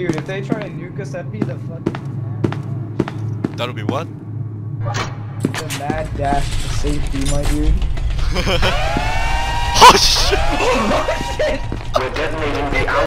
Dude, if they try and nuke us, that'd be the fucking That'll be what? the mad dash to safety, my dude. Oh shit! Oh shit! We're detonating the